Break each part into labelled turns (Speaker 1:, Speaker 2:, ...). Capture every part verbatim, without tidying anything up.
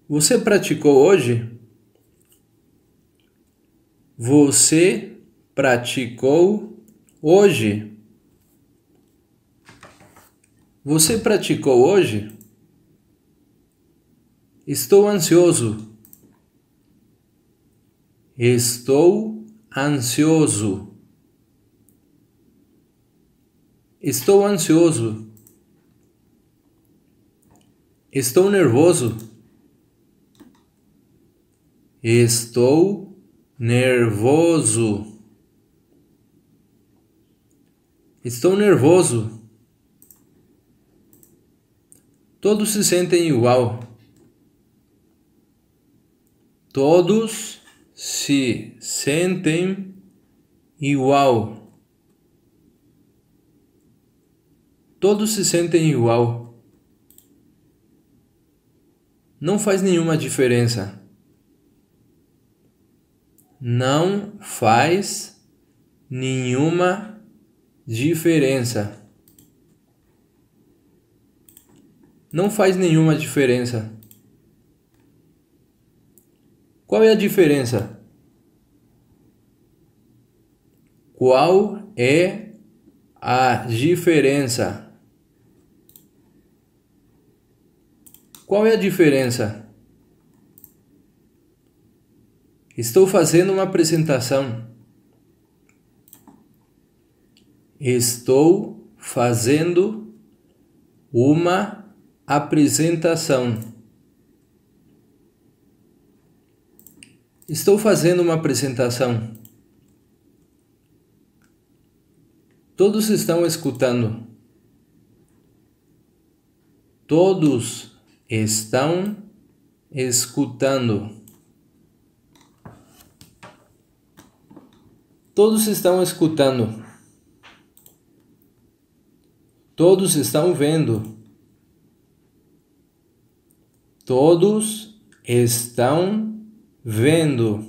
Speaker 1: Você praticou hoje? Você praticou hoje? Você praticou hoje? Estou ansioso. Estou ansioso. Estou ansioso. Estou nervoso. Estou nervoso. Estou nervoso. Todos se sentem igual. Todos se sentem igual. Todos se sentem igual. Não faz nenhuma diferença. Não faz nenhuma diferença. Não faz nenhuma diferença. Qual é a diferença? Qual é a diferença? Qual é a diferença? Estou fazendo uma apresentação. Estou fazendo uma apresentação. Estou fazendo uma apresentação. Todos estão escutando. Todos estão escutando. Todos estão escutando. Todos estão vendo. Todos estão vendo.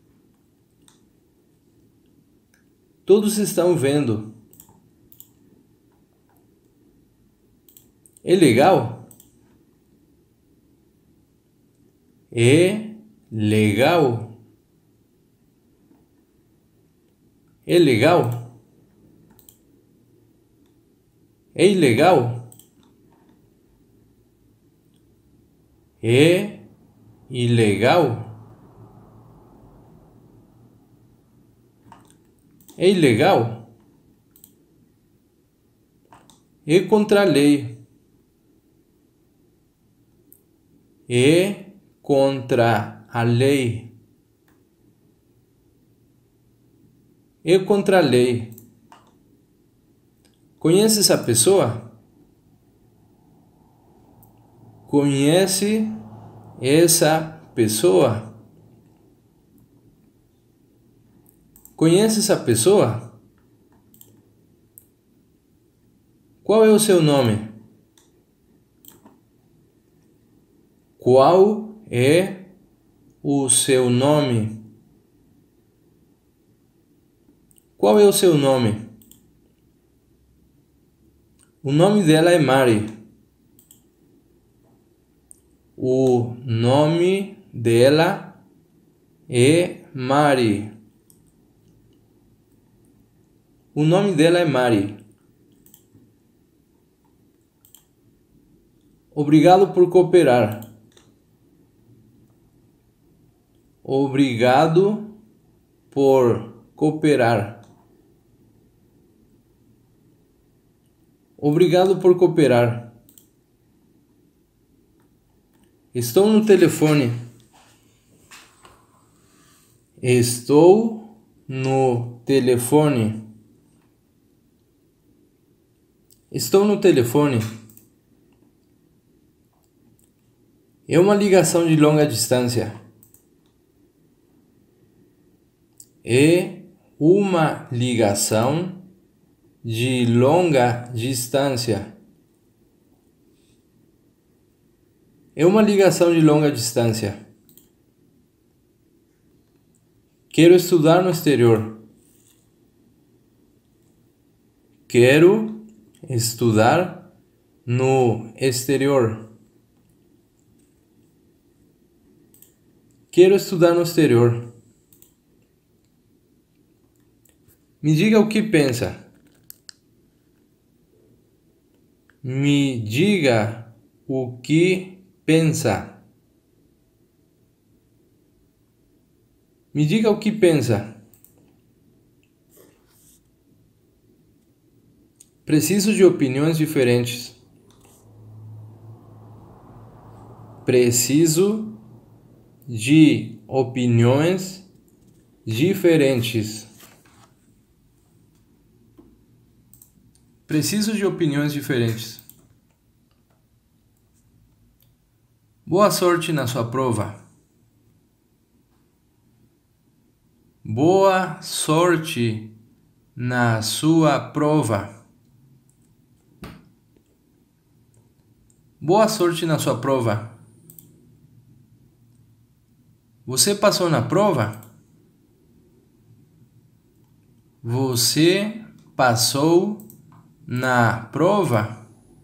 Speaker 1: Todos estão vendo. É legal? É legal? É legal? É ilegal? É ilegal? É ilegal? É contra a lei. É contra a lei. É contra a lei. Conhece essa pessoa? Conhece essa pessoa? Conhece essa pessoa? Qual é o seu nome? Qual é o seu nome? Qual é o seu nome? O nome dela é Mari. O nome dela é Mari. O nome dela é Mari. Obrigado por cooperar. Obrigado por cooperar. Obrigado por cooperar. Estou no telefone. Estou no telefone. Estou no telefone. É uma ligação de longa distância. É uma ligação de longa distância. É uma ligação de longa distância. Quero estudar no exterior. Quero estudar no exterior. Quero estudar no exterior. Me diga o que pensa. Me diga o que pensa. Me diga o que pensa. Preciso de opiniões diferentes. Preciso de opiniões diferentes. Preciso de opiniões diferentes. Boa sorte na sua prova. Boa sorte na sua prova. Boa sorte na sua prova. Você passou na prova? Você passou na prova?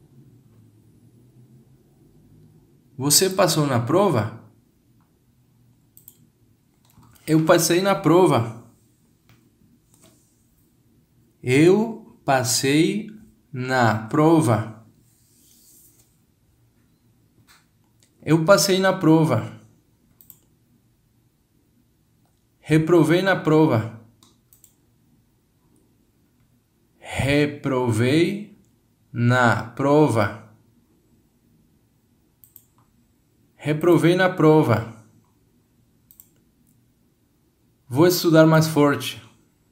Speaker 1: Você passou na prova? Eu passei na prova. Eu passei na prova. Eu passei na prova. Reprovei na prova. Reprovei na prova. Reprovei na prova. Vou estudar mais forte.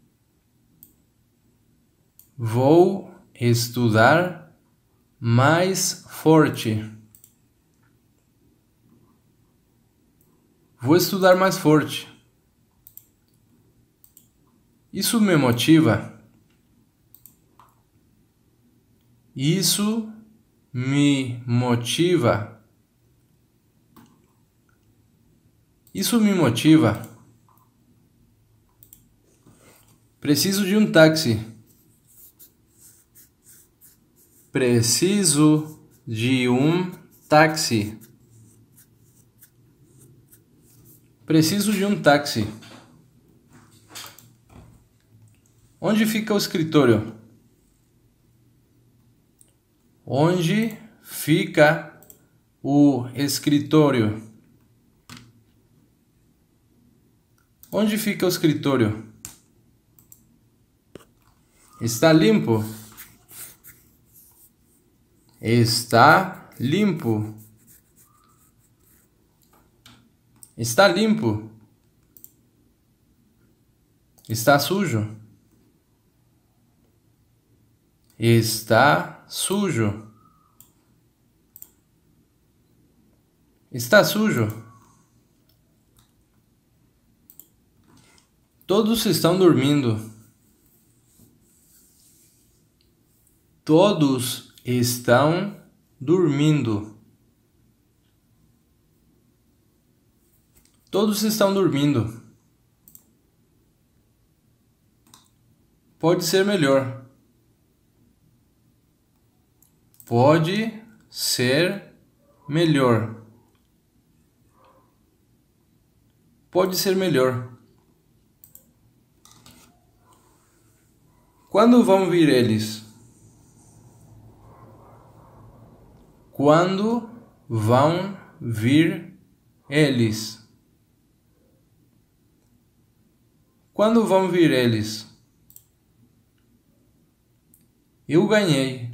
Speaker 1: Vou estudar mais forte. Vou estudar mais forte. Isso me motiva. Isso me motiva. Isso me motiva. Preciso de um táxi. Preciso de um táxi. Preciso de um táxi. Onde fica o escritório? Onde fica o escritório? Onde fica o escritório? Está limpo? Está limpo? Está limpo? Está sujo? Está sujo? Está sujo? Todos estão dormindo. Todos estão dormindo. Todos estão dormindo. Pode ser melhor. Pode ser melhor. Pode ser melhor. Quando vão vir eles? Quando vão vir eles? Quando vão vir eles? Eu ganhei.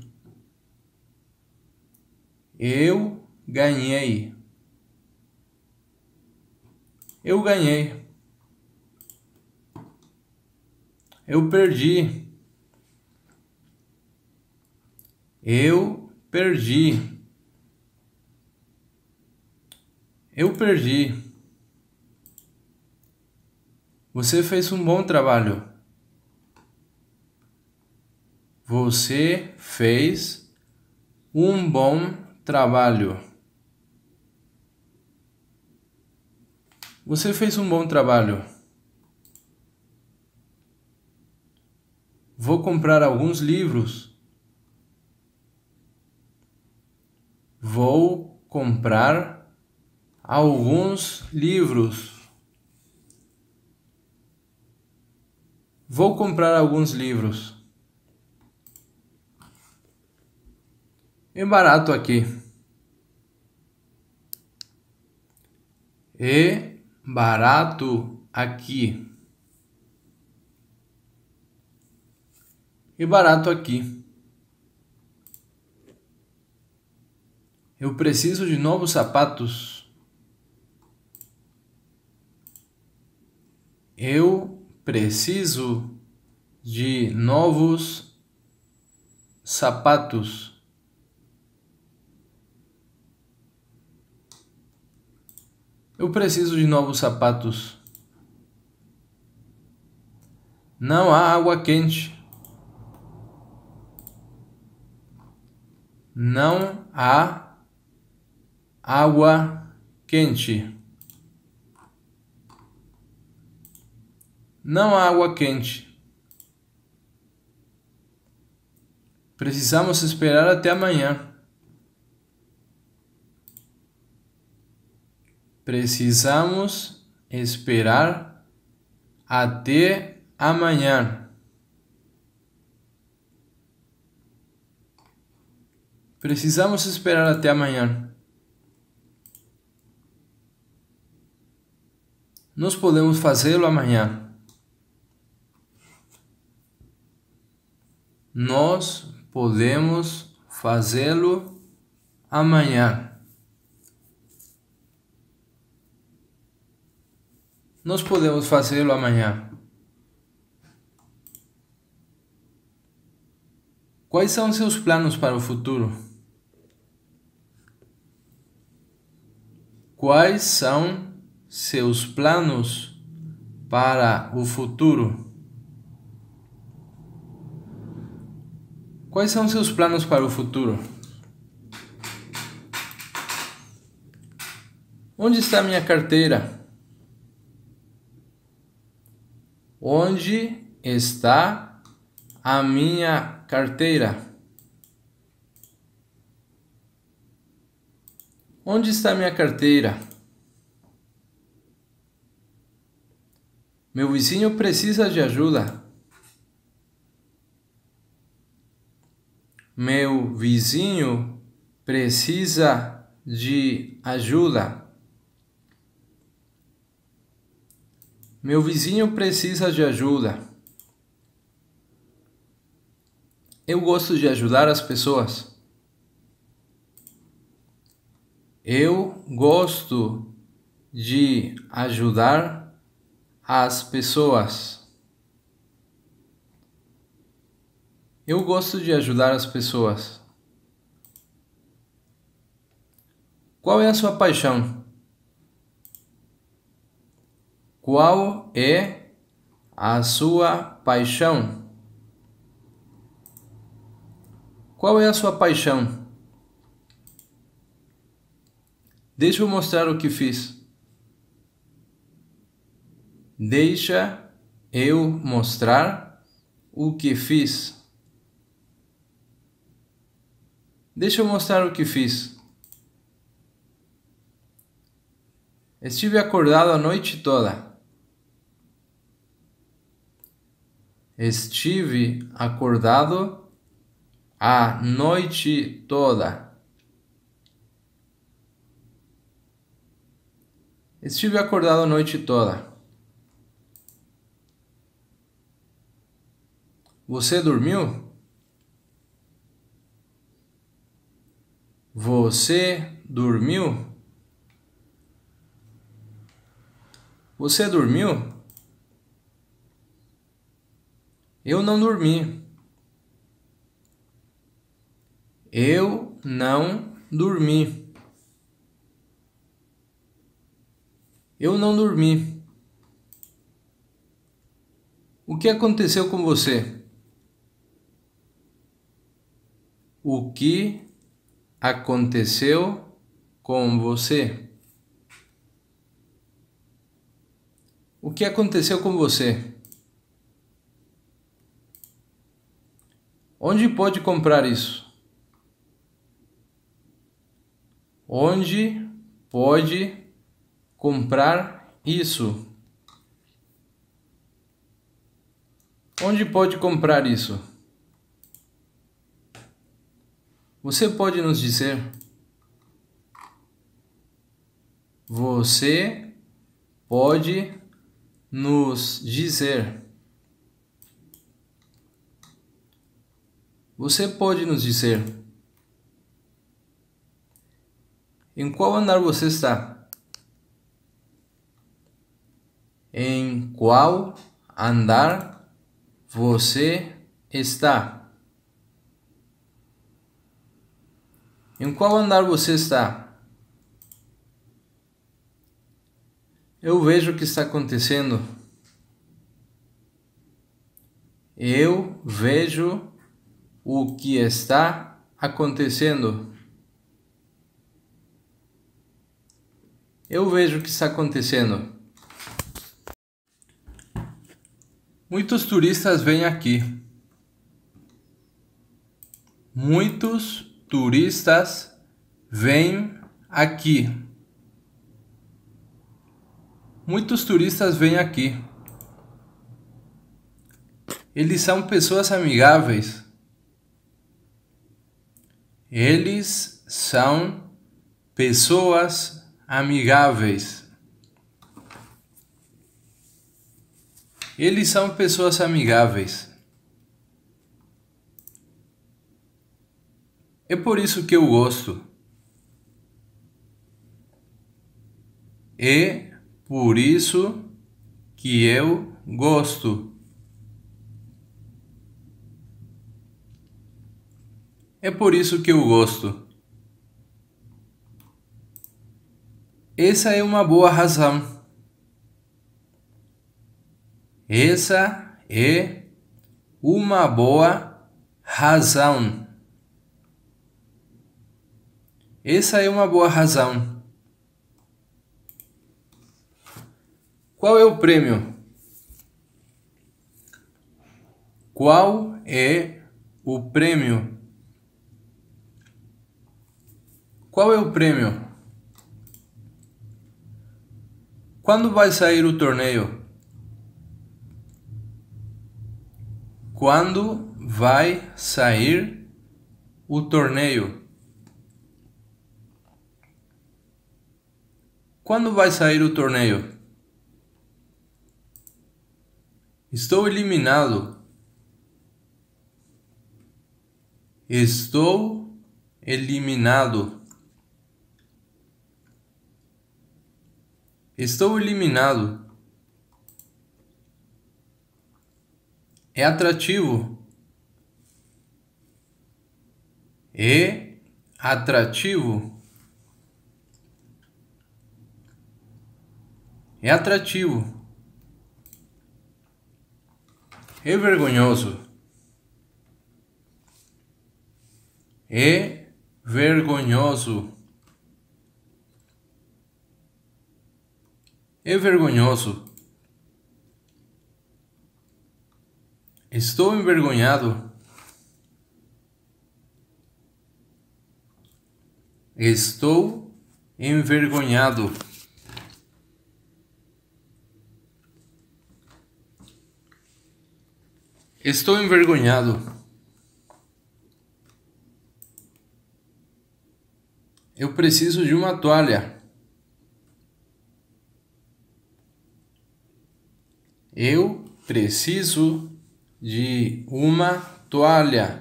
Speaker 1: Eu ganhei. Eu ganhei. Eu perdi. Eu perdi. Eu perdi. Você fez um bom trabalho. Você fez um bom trabalho. Você fez um bom trabalho. Vou comprar alguns livros. Vou comprar alguns livros. Vou comprar alguns livros. É barato aqui. É barato aqui. É barato aqui. Eu preciso de novos sapatos. Eu preciso de novos sapatos. Eu preciso de novos sapatos. Não há água quente. Não há água quente. Não há água quente. Precisamos esperar até amanhã. Precisamos esperar até amanhã. Precisamos esperar até amanhã. Nós podemos fazê-lo amanhã. Nós podemos fazê-lo amanhã. Nós podemos fazê-lo amanhã. Quais são seus planos para o futuro? Quais são seus planos para o futuro? Quais são seus planos para o futuro? Onde está minha carteira? Onde está a minha carteira? Onde está minha carteira? Meu vizinho precisa de ajuda. Meu vizinho precisa de ajuda. Meu vizinho precisa de ajuda. Eu gosto de ajudar as pessoas. Eu gosto de ajudar as pessoas. Eu gosto de ajudar as pessoas. Qual é a sua paixão? Qual é a sua paixão? Qual é a sua paixão? Deixa eu mostrar o que fiz. Deixa eu mostrar o que fiz. Deixa eu mostrar o que fiz. Estive acordado a noite toda. Estive acordado a noite toda. Estive acordado a noite toda. Você dormiu? Você dormiu? Você dormiu? Eu não dormi. Eu não dormi. Eu não dormi. O que aconteceu com você? O que aconteceu com você? O que aconteceu com você? Onde pode comprar isso? Onde pode comprar isso? Onde pode comprar isso? Você pode nos dizer? Você pode nos dizer? Você pode nos dizer? Em qual andar você está? Em qual andar você está? Em qual andar você está? Eu vejo o que está acontecendo. Eu vejo o que está acontecendo. Eu vejo o que está acontecendo. Muitos turistas vêm aqui. Muitos turistas vêm aqui. Muitos turistas vêm aqui. Eles são pessoas amigáveis. Eles são pessoas amigáveis. Eles são pessoas amigáveis. É por isso que eu gosto. É por isso que eu gosto. É por isso que eu gosto. Essa é uma boa razão. Essa é uma boa razão. Essa é uma boa razão. Qual é o prêmio? Qual é o prêmio? Qual é o prêmio? Quando vai sair o torneio? Quando vai sair o torneio? Quando vai sair o torneio? Estou eliminado. Estou eliminado. Estou eliminado. É atrativo. É atrativo. É atrativo. É vergonhoso. É vergonhoso. É vergonhoso. Estou envergonhado. Estou envergonhado. Estou envergonhado. Eu preciso de uma toalha. Eu preciso de uma toalha.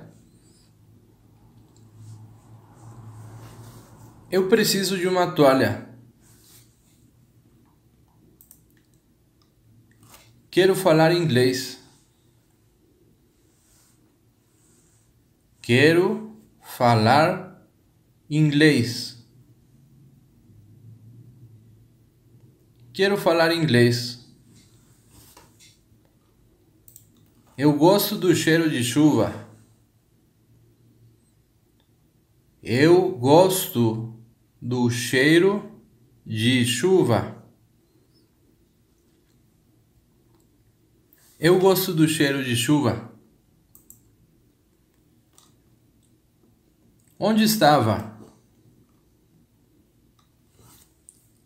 Speaker 1: Eu preciso de uma toalha. Quero falar inglês. Quero falar inglês. Quero falar inglês. Eu gosto do cheiro de chuva. Eu gosto do cheiro de chuva. Eu gosto do cheiro de chuva. Onde estava?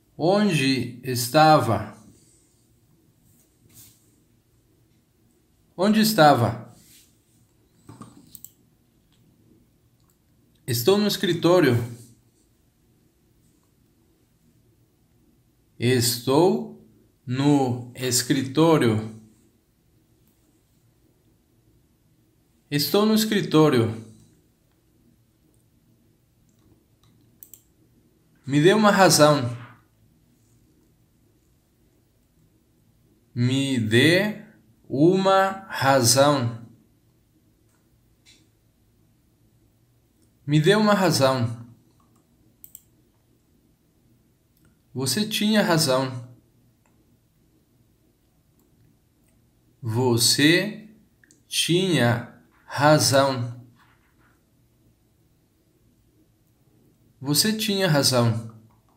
Speaker 1: Onde estava? Onde estava? Estou no escritório. Estou no escritório. Estou no escritório. Me dê uma razão. Me dê uma razão. Me dê uma razão. Você tinha razão. Você tinha razão. Você tinha razão.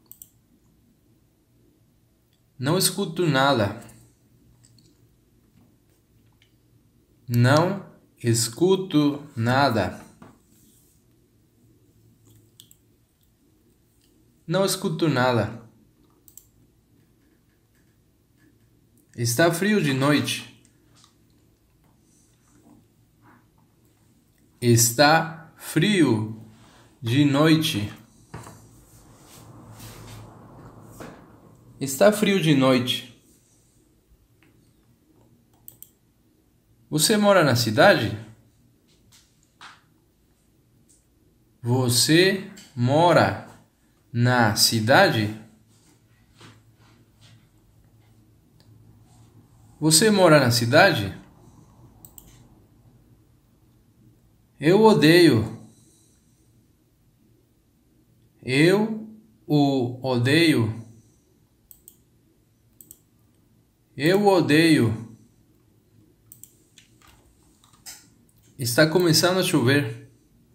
Speaker 1: Não escuto nada. Não escuto nada. Não escuto nada. Está frio de noite. Está frio de noite. Está frio de noite. Você mora na cidade? Você mora na cidade? Você mora na cidade? Eu odeio. Eu o odeio. Eu odeio. Está começando a chover.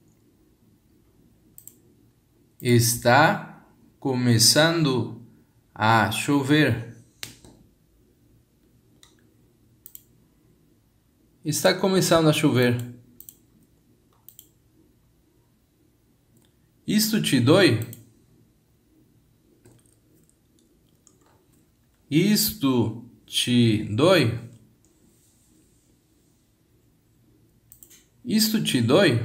Speaker 1: Está começando a chover. Está começando a chover. Isto te dói? Isto te dói? Isto te dói?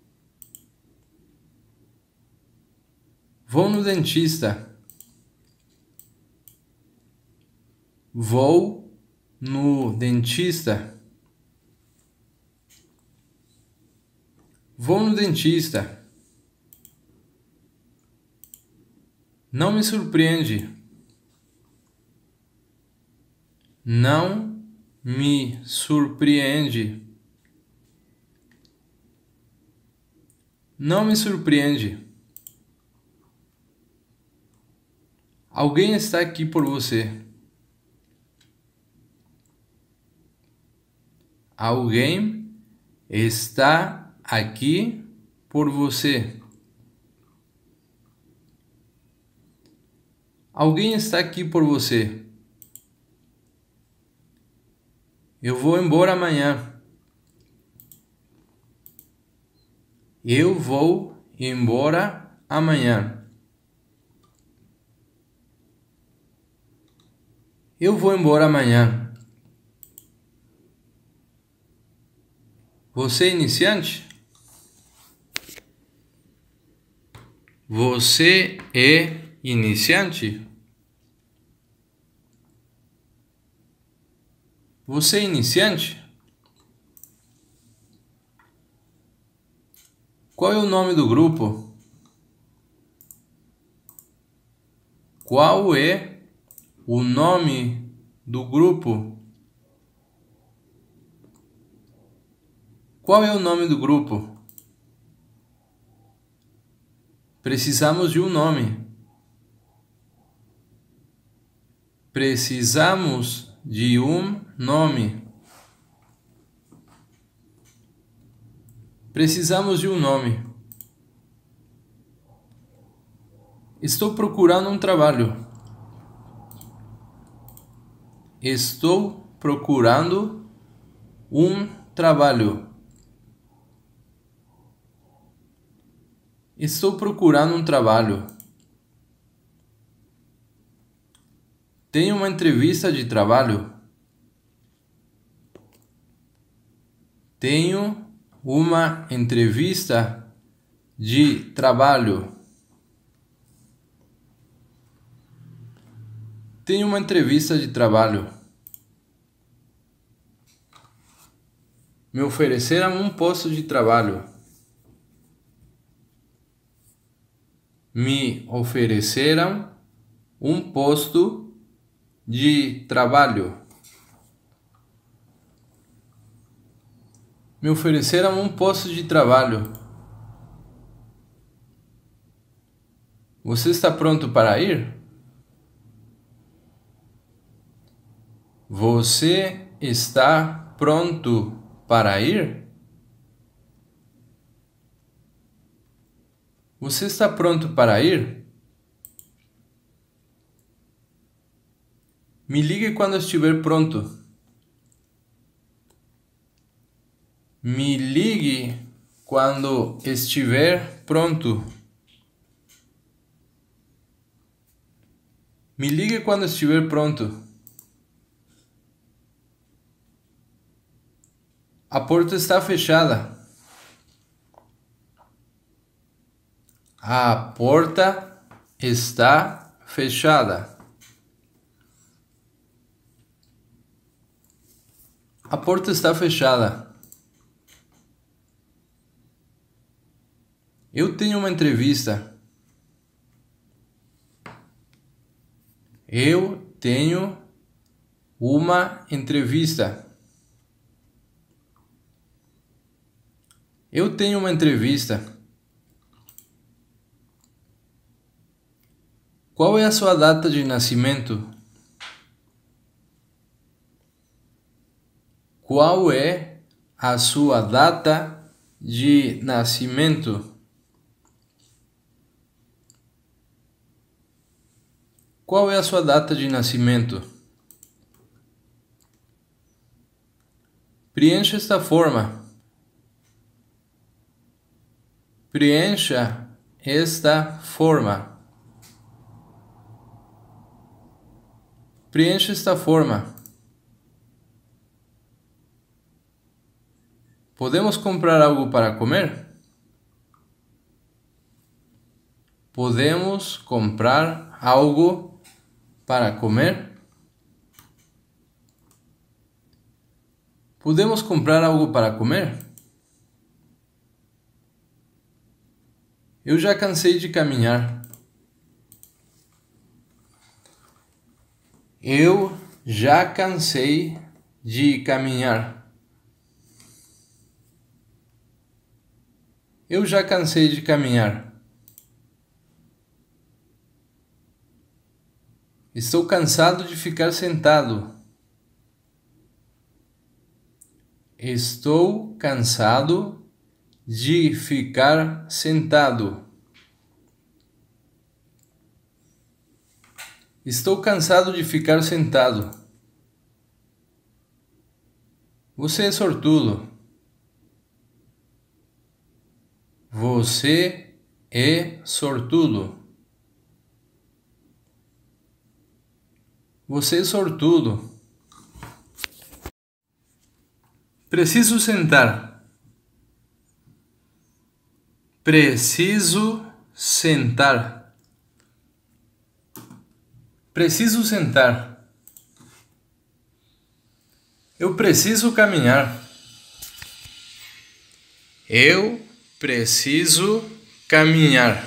Speaker 1: Vou no dentista. Vou no dentista. Vou no dentista. Não me surpreende. Não me surpreende. Não me surpreende. Alguém está aqui por você. Alguém está aqui por você. Alguém está aqui por você. Eu vou embora amanhã. Eu vou embora amanhã. Eu vou embora amanhã. Você é iniciante? Você é iniciante? Você é iniciante? Qual é o nome do grupo? Qual é o nome do grupo? Qual é o nome do grupo? Precisamos de um nome. Precisamos de um nome. Precisamos de um nome. Estou procurando um trabalho. Estou procurando um trabalho. Estou procurando um trabalho. Tenho uma entrevista de trabalho. tenho uma entrevista de trabalho. Tenho uma entrevista de trabalho. Me ofereceram um posto de trabalho. Me ofereceram um posto de trabalho. Me ofereceram um posto de trabalho. Você está pronto para ir? Você está pronto para ir? Você está pronto para ir? Me ligue quando estiver pronto. Me ligue quando estiver pronto. Me ligue quando estiver pronto. A porta está fechada. A porta está fechada. A porta está fechada. Eu tenho uma entrevista. Eu tenho uma entrevista. Eu tenho uma entrevista. Qual é a sua data de nascimento? Qual é a sua data de nascimento? Qual é a sua data de nascimento? Preencha esta forma. Preencha esta forma. Preencha esta forma. Podemos comprar algo para comer? Podemos comprar algo para comer? Podemos comprar algo para comer? Eu já cansei de caminhar. Eu já cansei de caminhar. Eu já cansei de caminhar. Estou cansado de ficar sentado. Estou cansado de ficar sentado. Estou cansado de ficar sentado. Você é sortudo. Você é sortudo. Você é sortudo. Preciso sentar. Preciso sentar. Preciso sentar. Eu preciso caminhar. Eu preciso caminhar.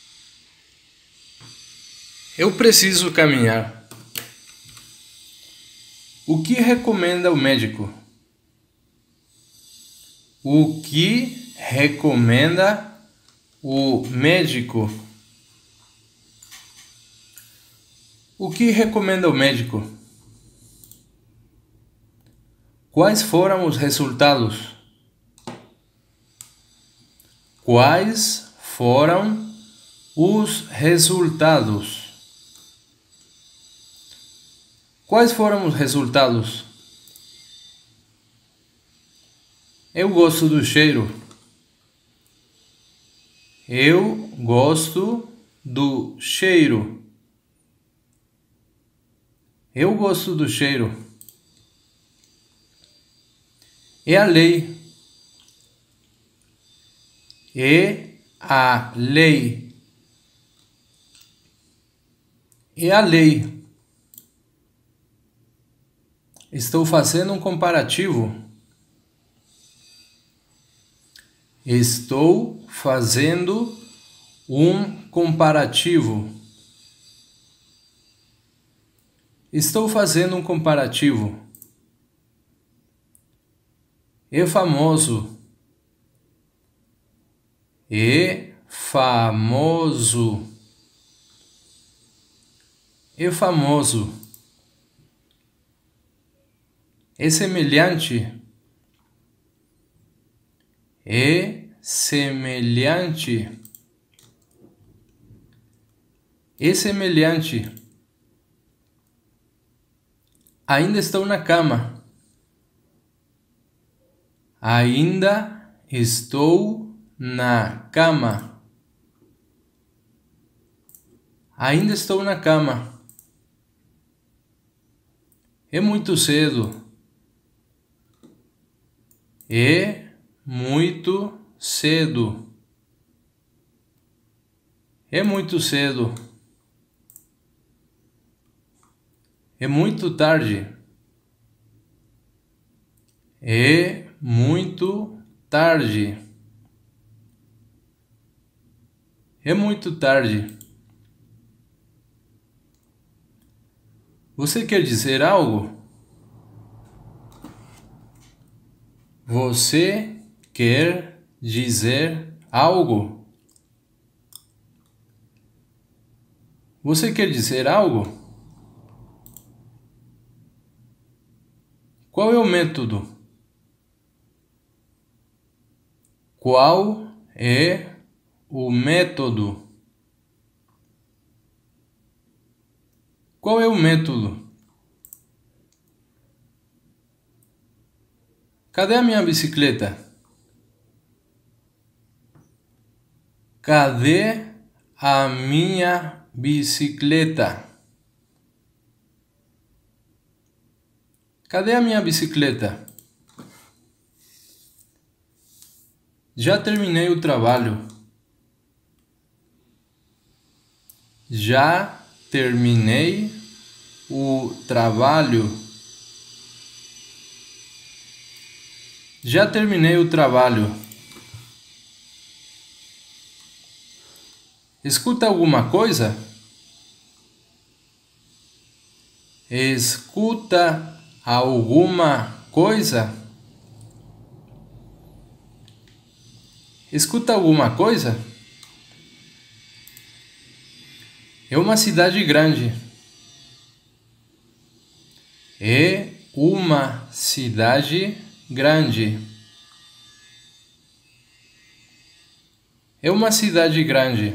Speaker 1: Eu preciso caminhar. O que recomenda o médico? O que recomenda o médico? O que recomenda o médico? Quais foram os resultados? Quais foram os resultados? Quais foram os resultados? Eu gosto do cheiro. Eu gosto do cheiro. Eu gosto do cheiro. É a lei. É a lei. É a lei. Estou fazendo um comparativo. Estou fazendo um comparativo. Estou fazendo um comparativo. É famoso. É famoso. É famoso. É semelhante. É semelhante. É semelhante. Ainda estou na cama. Ainda estou na cama. Ainda estou na cama. É muito cedo. É muito cedo. É muito cedo. É muito tarde. É muito tarde. É muito tarde. Você quer dizer algo? Você quer dizer algo? Você quer dizer algo? Qual é o método? Qual é o método? Qual é o método? Cadê a minha bicicleta? Cadê a minha bicicleta? Cadê a minha bicicleta? Já terminei o trabalho. Já terminei o trabalho. Já terminei o trabalho. Escuta alguma coisa? Escuta alguma coisa? Escuta alguma coisa? É uma cidade grande. É uma cidade grande. É uma cidade grande.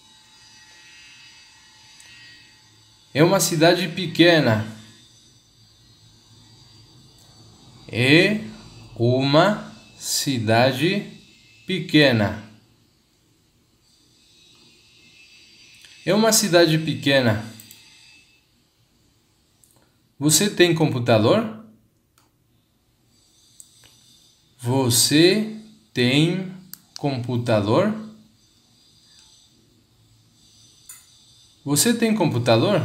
Speaker 1: É uma cidade pequena. É uma cidade pequena. É uma cidade pequena. Você tem computador? Você tem computador? Você tem computador?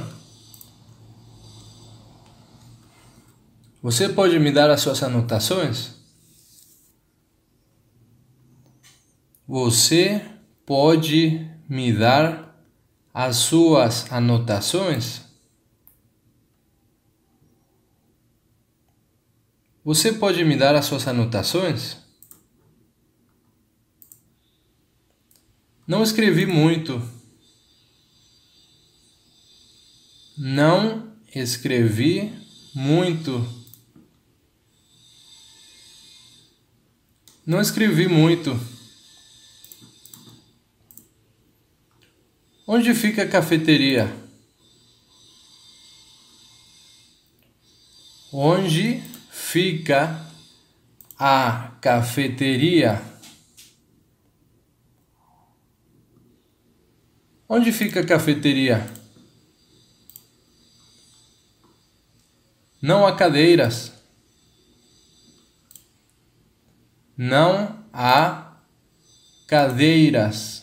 Speaker 1: Você pode me dar as suas anotações? Você pode me dar as suas anotações? Você pode me dar as suas anotações? Não escrevi muito. Não escrevi muito. Não escrevi muito. Onde fica a cafeteria? Onde fica a cafeteria? Onde fica a cafeteria? Não há cadeiras. Não há cadeiras.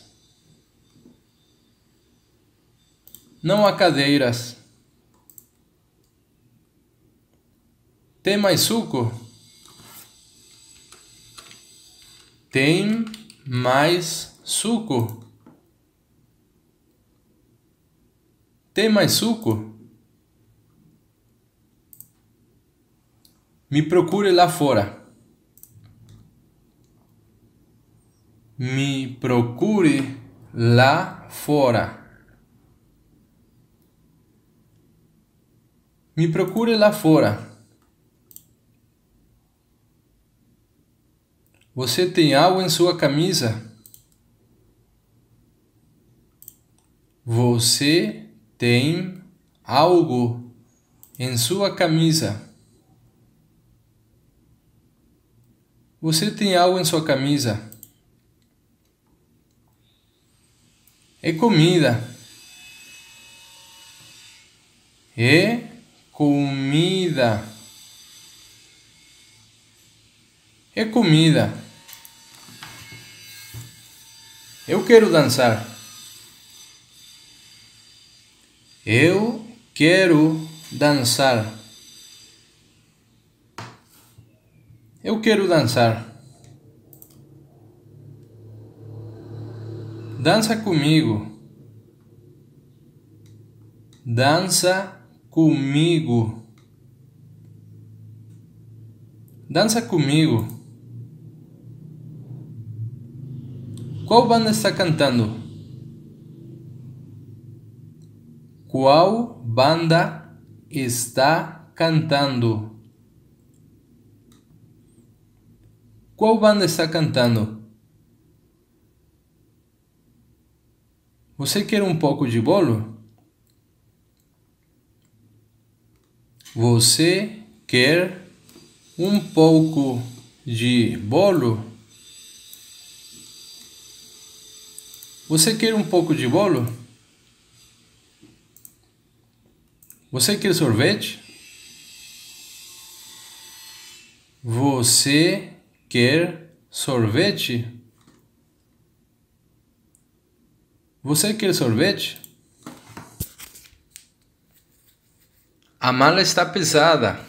Speaker 1: Não há cadeiras. Tem mais suco? Tem mais suco? Tem mais suco? Me procure lá fora. Me procure lá fora. Me procure lá fora. Você tem algo em sua camisa? Você tem algo em sua camisa? Você tem algo em sua camisa? É comida. É comida. É comida. Eu quero dançar. Eu quero dançar. Eu quero dançar. Dança comigo. Dança comigo. Dança comigo. Qual banda está cantando? Qual banda está cantando? Qual banda está cantando? Você quer um pouco de bolo? Você quer um pouco de bolo? Você quer um pouco de bolo? Você quer sorvete? Você quer sorvete? Você quer sorvete? A mala está pesada.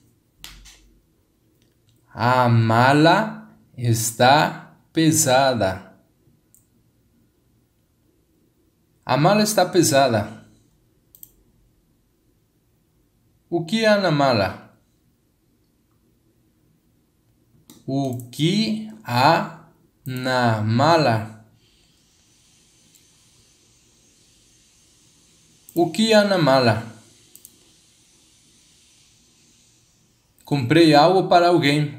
Speaker 1: A mala está pesada. A mala está pesada. O que há na mala? O que há na mala? O que há na mala? Comprei algo para alguém.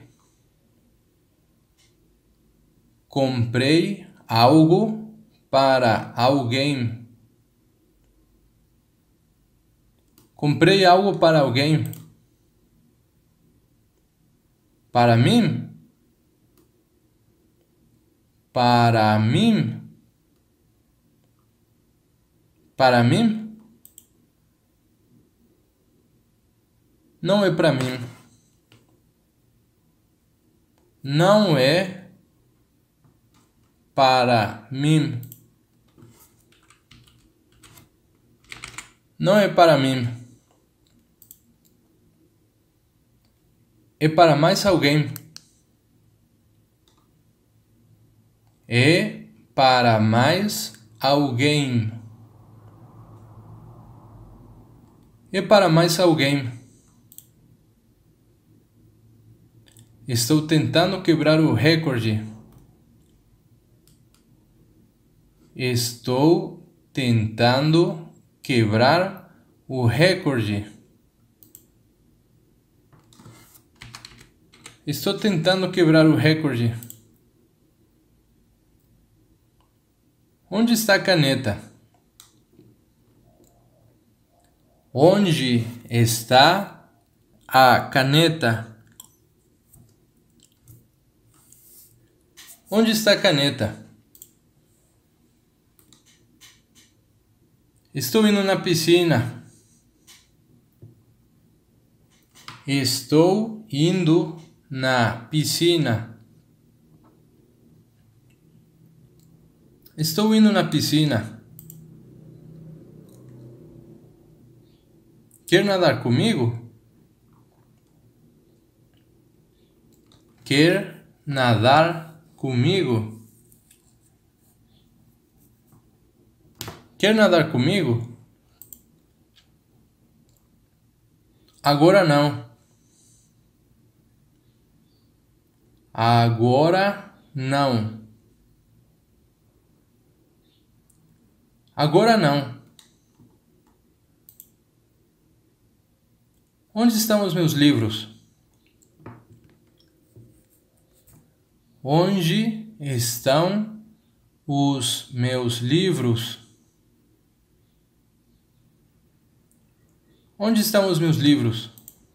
Speaker 1: Comprei algo para alguém. Comprei algo para alguém. Para mim? Para mim? Para mim? Não é para mim. Não é para mim. Não é para mim. É para mais alguém. É para mais alguém. É para mais alguém. Estou tentando quebrar o recorde. Estou tentando quebrar o recorde. Estou tentando quebrar o recorde. Onde está a caneta? Onde está a caneta? Onde está a caneta? Estou indo na piscina. Estou indo na piscina. Estou indo na piscina. Quer nadar comigo? Quer nadar comigo? Quer nadar comigo? Agora não. Agora não. Agora não. Onde estão os meus livros? Onde estão os meus livros? Onde estão os meus livros?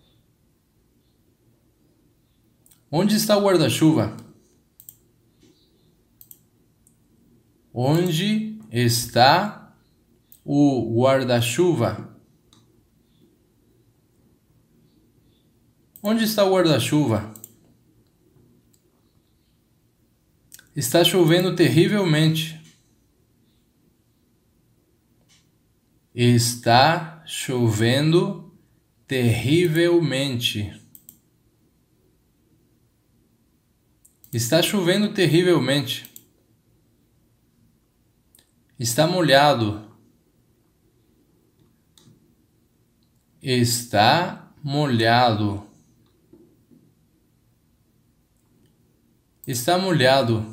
Speaker 1: Onde está o guarda-chuva? Onde está o guarda-chuva? Onde está o guarda-chuva? Está chovendo terrivelmente. Está chovendo terrivelmente. Está chovendo terrivelmente. Está molhado. Está molhado. Está molhado.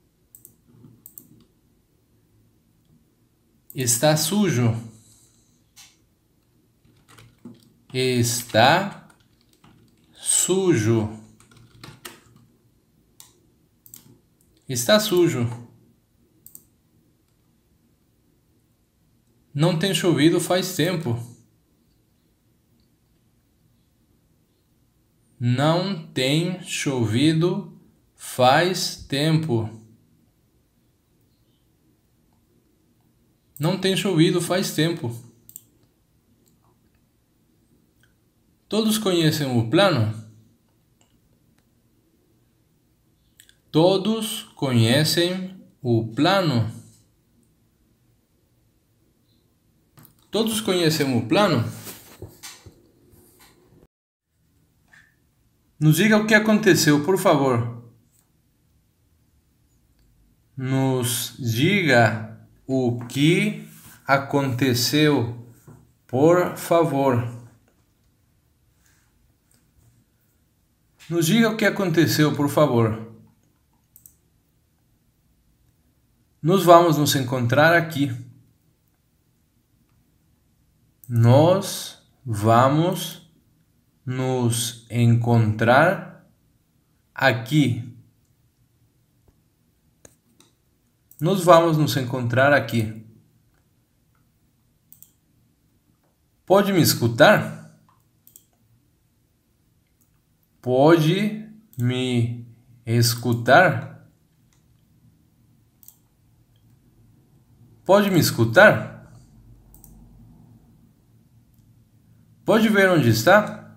Speaker 1: Está sujo. Está sujo. Está sujo. Não tem chovido faz tempo. Não tem chovido faz tempo. Não tem chovido faz tempo. Todos conhecem o plano? Todos conhecem o plano? Todos conhecem o plano? Nos diga o que aconteceu, por favor. Nos diga o que aconteceu, por favor. Nos diga o que aconteceu, por favor. Nós vamos nos encontrar aqui. Nós vamos nos encontrar aqui. Nós vamos nos encontrar aqui. Pode me escutar? Pode me escutar? Pode me escutar? Pode ver onde está?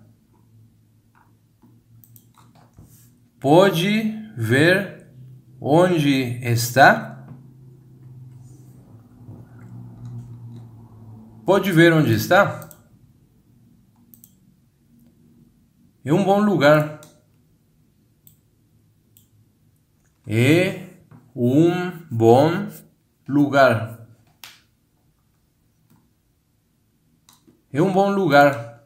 Speaker 1: Pode ver onde está? Pode ver onde está? É um bom lugar. É um bom lugar. É um bom lugar.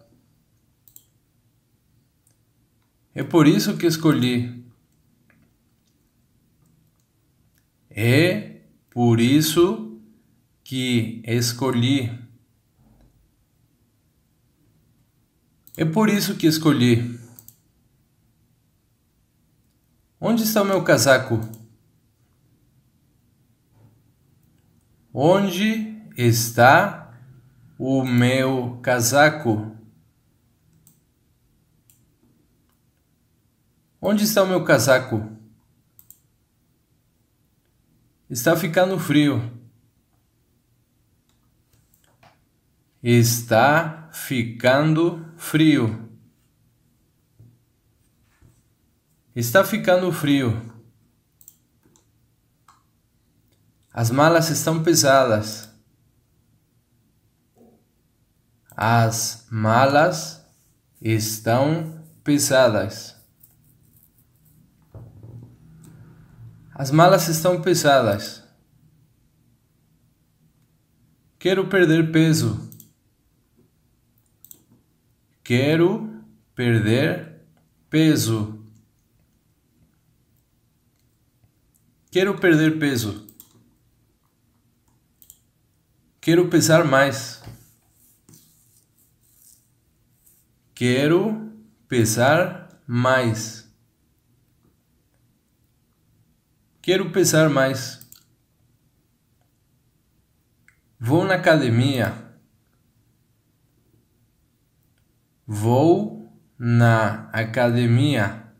Speaker 1: É por isso que escolhi. É por isso que escolhi. É por isso que escolhi. Onde está o meu casaco? Onde está o meu casaco? Onde está o meu casaco? Está ficando frio. Está ficando frio. Está ficando frio. As malas estão pesadas. As malas estão pesadas. As malas estão pesadas. Quero perder peso. Quero perder peso. Quero perder peso. Quero pesar mais. Quero pesar mais. Quero pesar mais. Vou na academia. Vou na academia.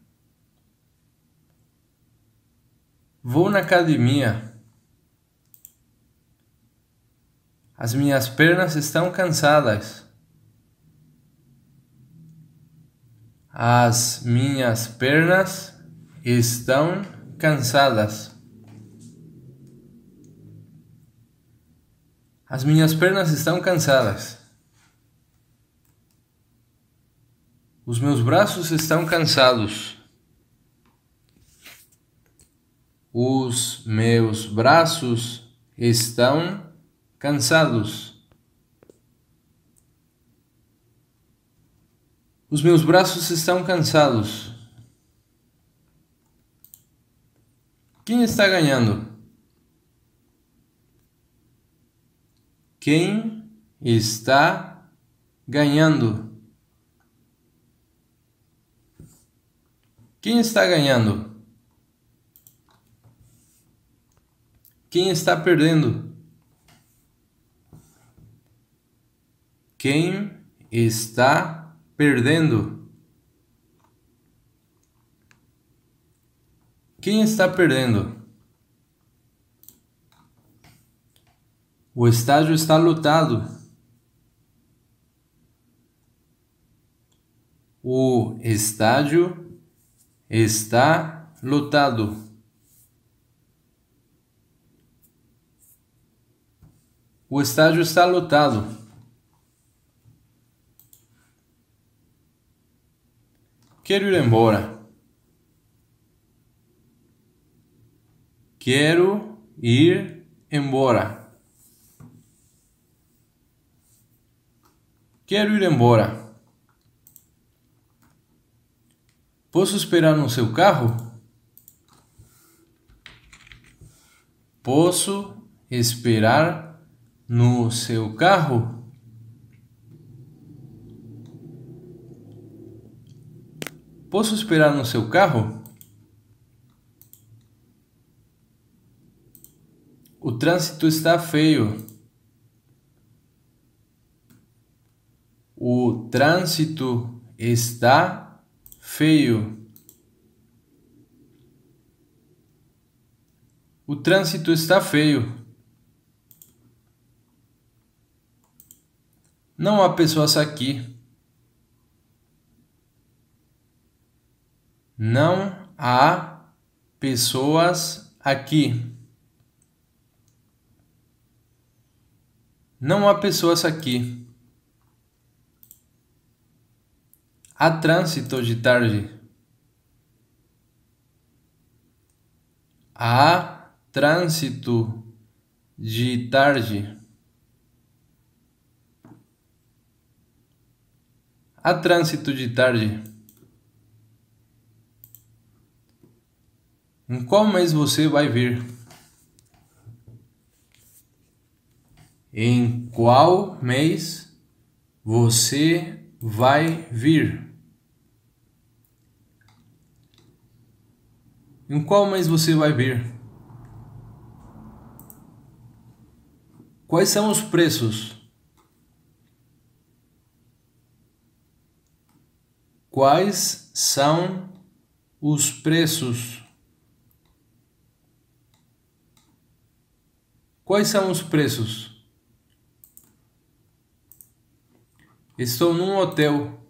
Speaker 1: Vou na academia. As minhas pernas estão cansadas. As minhas pernas estão cansadas. As minhas pernas estão cansadas. Os meus braços estão cansados. Os meus braços estão cansados. Os meus braços estão cansados. Quem está ganhando? Quem está ganhando? Quem está ganhando? Quem está perdendo? Quem está perdendo? Quem está perdendo? O estádio está lotado. O estádio está lotado. O estádio está lotado. Quero ir embora. Quero ir embora. Quero ir embora. Posso esperar no seu carro? Posso esperar no seu carro? Posso esperar no seu carro? O trânsito está feio. O trânsito está feio. O trânsito está feio. Não há pessoas aqui. Não há pessoas aqui. Não há pessoas aqui. Há trânsito de tarde. Há trânsito de tarde. Há trânsito de tarde. Em qual mês você vai vir? Em qual mês você vai vir? Em qual mês você vai vir? Quais são os preços? Quais são os preços? Quais são os preços? Estou num hotel.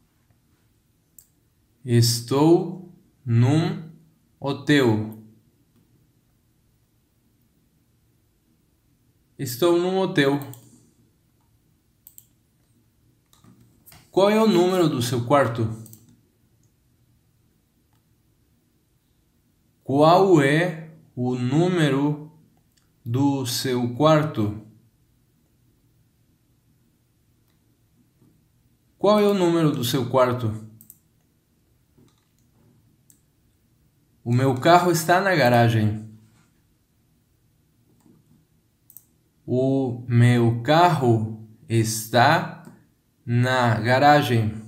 Speaker 1: Estou num hotel. Estou num hotel. Qual é o número do seu quarto? Qual é o número do seu quarto? Qual é o número do seu quarto? O meu carro está na garagem. O meu carro está na garagem.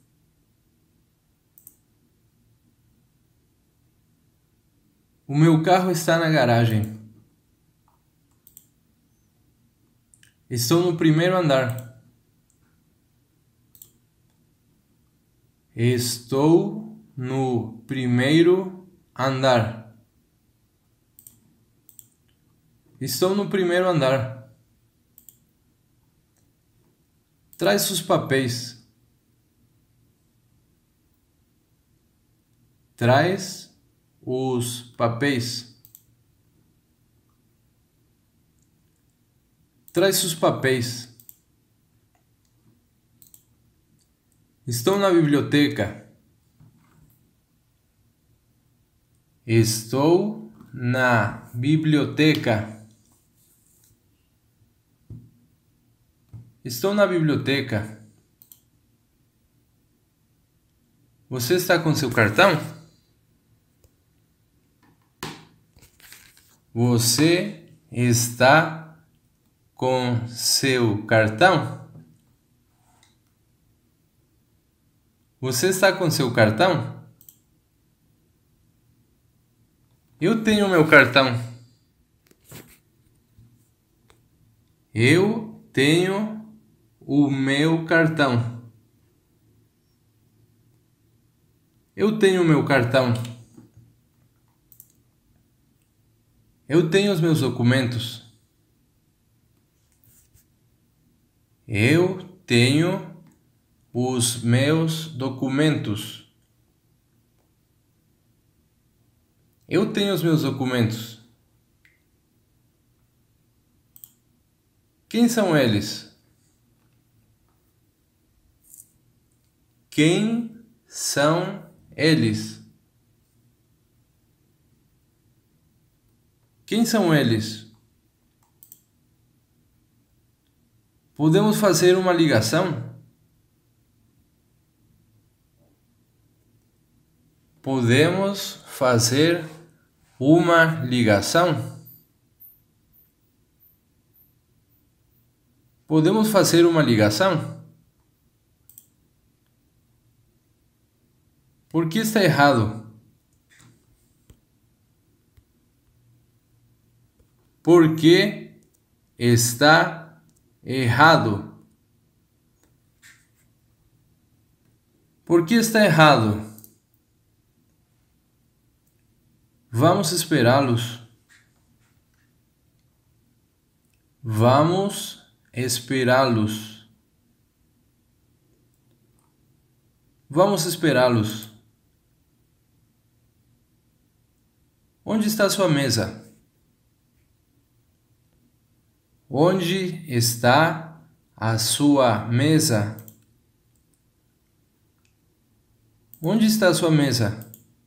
Speaker 1: O meu carro está na garagem. Estou no primeiro andar. Estou no primeiro andar. Estou no primeiro andar. Traz os papéis. Traz os papéis. Traz os papéis. Estou na biblioteca. Estou na biblioteca. Estou na biblioteca. Você está com seu cartão? Você está com seu cartão? Você está com seu cartão? Eu tenho meu cartão. Eu tenho o meu cartão. Eu tenho o meu cartão. Eu tenho os meus documentos. Eu tenho os meus documentos. Eu tenho os meus documentos. Quem são eles? Quem são eles? Quem são eles? Podemos fazer uma ligação? Podemos fazer uma ligação? Podemos fazer uma ligação? Por que está errado? Por que está errado? Por que está errado? Vamos esperá-los. Vamos esperá-los. Vamos esperá-los. Onde está sua mesa? Onde está a sua mesa? Onde está a sua mesa?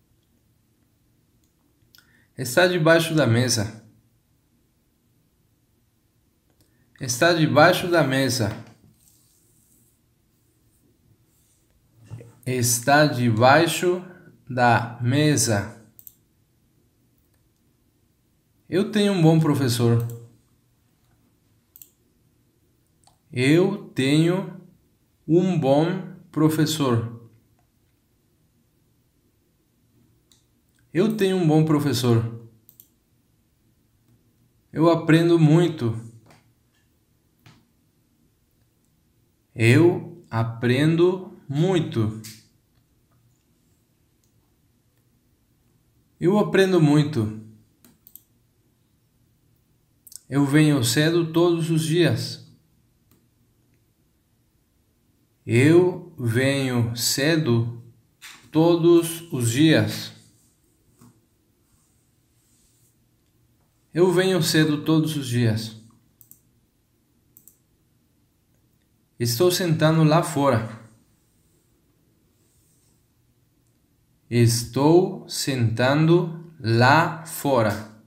Speaker 1: Está debaixo da mesa. Está debaixo da mesa. Está debaixo da mesa. Eu tenho um bom professor. Eu tenho um bom professor. Eu tenho um bom professor. Eu aprendo muito. Eu aprendo muito. Eu aprendo muito. Eu venho cedo todos os dias. Eu venho cedo todos os dias. Eu venho cedo todos os dias. Estou sentando lá fora. Estou sentando lá fora.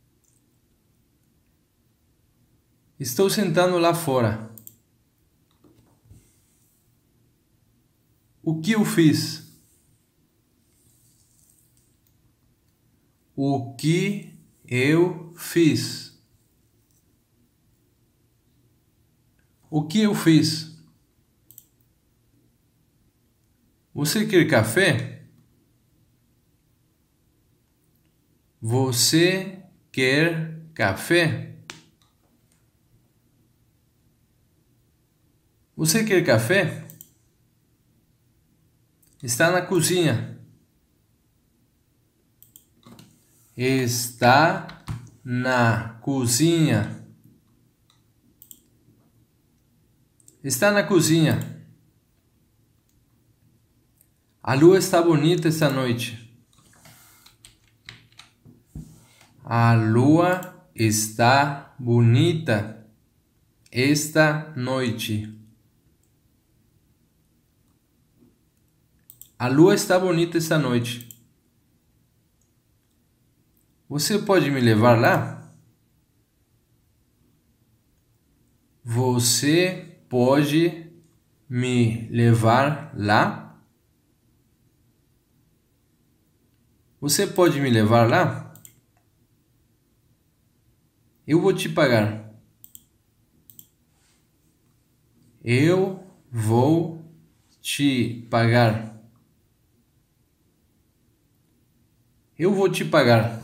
Speaker 1: Estou sentando lá fora. O que eu fiz? O que eu fiz? O que eu fiz? Você quer café? Você quer café? Você quer café? Está na cozinha. Está na cozinha. Está na cozinha. A lua está bonita esta noite. A lua está bonita esta noite. A lua está bonita esta noite. Você pode me levar lá? Você pode me levar lá? Você pode me levar lá? Eu vou te pagar. Eu vou te pagar. Eu vou te pagar.